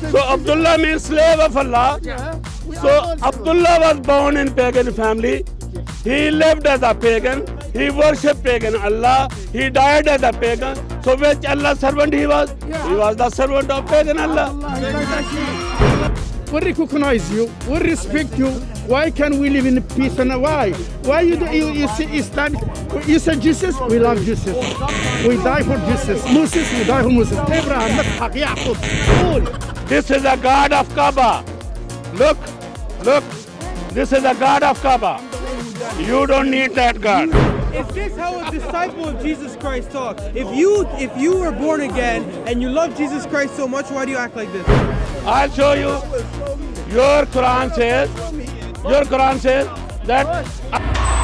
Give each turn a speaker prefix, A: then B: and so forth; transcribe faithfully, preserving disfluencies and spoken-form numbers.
A: So Abdullah means slave of Allah. So Abdullah was born in pagan family. He lived as a pagan. He worshipped pagan Allah. He died as a pagan. So which Allah servant he was? He was the servant of pagan Allah.
B: We recognize you. We respect you. Why can't we live in peace and why? Why you you, you say Islam? You say Jesus? We love Jesus. We die for Jesus. Moses, we die for Moses. Abraham, Yaqub.
A: This is a God of Kaaba. Look, look. This is a God of Kaaba. You don't need that God.
C: Is this how a disciple of Jesus Christ talks? If you if you were born again and you love Jesus Christ so much, why do you act like this?
A: I'll show you. Your Quran says, your Quran says that